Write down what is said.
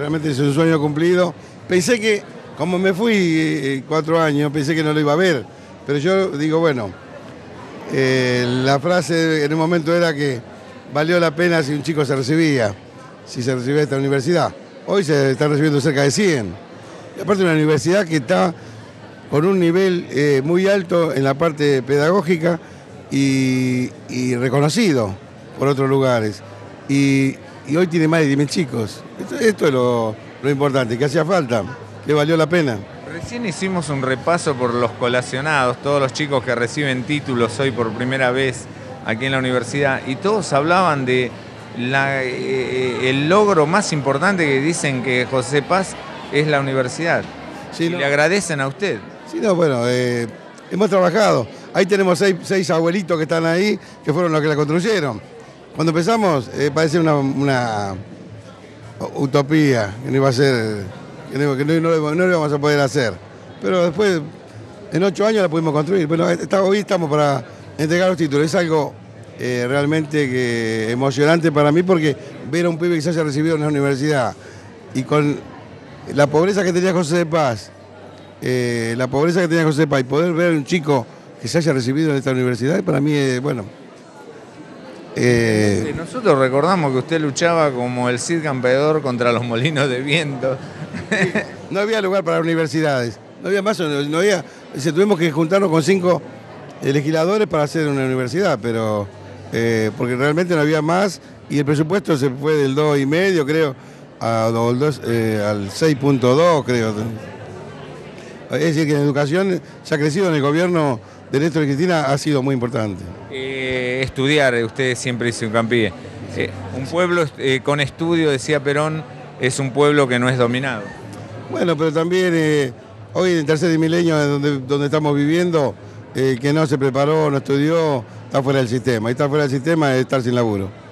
realmente es un sueño cumplido. Pensé que, como me fui 4 años, pensé que no lo iba a ver, pero yo digo, bueno, la frase en un momento era que valió la pena si un chico se recibía, si se recibía de esta universidad. Hoy se están recibiendo cerca de 100. Y aparte una universidad que está con un nivel muy alto en la parte pedagógica y reconocido por otros lugares. Y hoy tiene más de 10.000 chicos. Esto es lo importante, que hacía falta, que valió la pena. Recién hicimos un repaso por los colacionados, todos los chicos que reciben títulos hoy por primera vez aquí en la universidad, y todos hablaban de el logro más importante que dicen que José Paz es la universidad. Sí, ¿no? Le agradecen a usted. Sí, no, bueno, hemos trabajado. Ahí tenemos seis abuelitos que están ahí, que fueron los que la construyeron. Cuando empezamos, parecía una utopía, que no iba a ser, que no lo íbamos a poder hacer. Pero después, en 8 años la pudimos construir. Bueno, hoy estamos para entregar los títulos. Es algo realmente emocionante para mí, porque ver a un pibe que se haya recibido en la universidad y con la pobreza que tenía José de Paz, y poder ver a un chico que se haya recibido en esta universidad, para mí es, bueno. Nosotros recordamos que usted luchaba como el Cid Campeador contra los molinos de viento. No había lugar para universidades, no había más, no había, tuvimos que juntarnos con 5 legisladores para hacer una universidad, pero porque realmente no había más, y el presupuesto se fue del 2,5, creo, al 6,2, creo. Es decir, que la educación se ha crecido en el gobierno de Néstor y Cristina, ha sido muy importante. Estudiar, usted siempre hizo hincapié. Un pueblo con estudio, decía Perón, es un pueblo que no es dominado. Bueno, pero también hoy en el tercer milenio donde estamos viviendo, que no se preparó, no estudió, está fuera del sistema. Y estar fuera del sistema es estar sin laburo.